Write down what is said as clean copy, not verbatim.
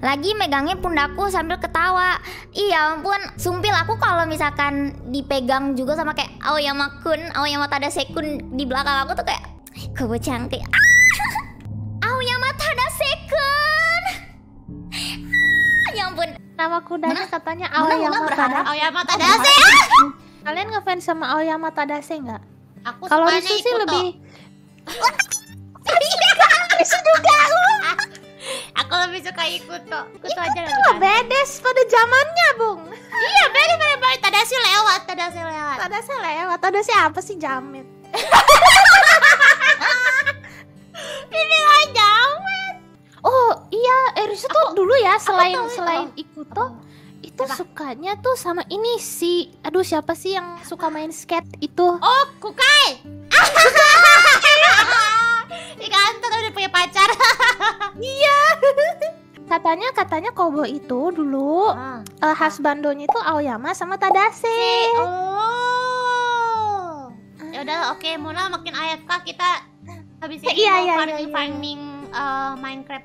lagi megangnya pundakku sambil ketawa. Iya ampun, sumpil aku kalau misalkan dipegang juga sama kayak Aoyama-kun, Aoyama Tadase-kun di belakang aku tuh kayak kebocang kayak Aoyama Tadase-kun. Ya ampun. Nama kudanya katanya Muna Aoyama berharap Tadase. Aoyama Tadase. Kalian ngefans sama Aoyama Tadase nggak? Aku Kalau sukanya Risu sih Ikuto. lebih Aku lebih suka Ikuto. Ikuto aja lebih oh, ganteng. bedes pada zamannya, Bung. Iya, bener. Tadase lewat. Tadase lewat. Tadase apa sih, Jamet? Ini gak jamet. Oh iya, Risu tuh dulu ya selain tahu. Ikuto itu sukanya tuh sama ini sih. Aduh, siapa sih yang suka main skate itu? Oh, Kukai. Ih, ganteng udah punya pacar. Katanya Kobo itu dulu husbandonya itu Aoyama sama Tadase. Oh. Ya udah, oke, Muna makin AFK kita habis ini Iya, mau iya. farming Minecraft